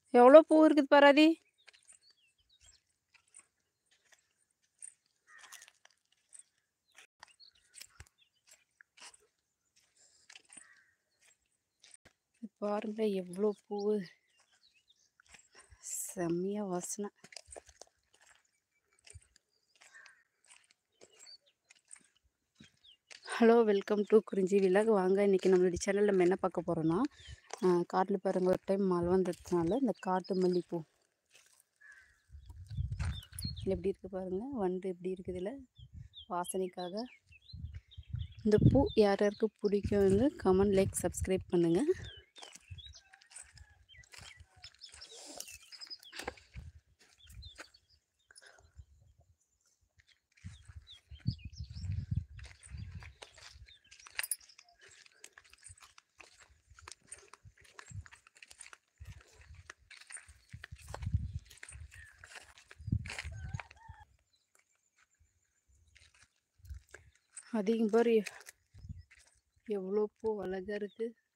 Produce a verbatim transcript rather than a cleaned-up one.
எவ்வளோ பூ இருக்குது பாராதி. பாருங்க எவ்வளோ பூ, செம்மையா வாசனை. Hello, welcome to Kurinji vlog. வாங்க, இன்றைக்கி நம்மளுடைய சேனலில் நம்ம என்ன பார்க்க போகிறோன்னா, காட்டில் பாருங்கள் ஒரு டைம் மழை வந்ததுனால இந்த காட்டு மல்லிப்பூ எப்படி இருக்குது பாருங்கள். வண்டு எப்படி இருக்குது இல்லை வாசனைக்காக. இந்த பூ யார் யாருக்கு பிடிக்கும்னு கமெண்ட், லைக், சப்ஸ்கிரைப் பண்ணுங்கள். அதிகம் பேர் எவ்வளோ பூ அழகாக இருக்குது.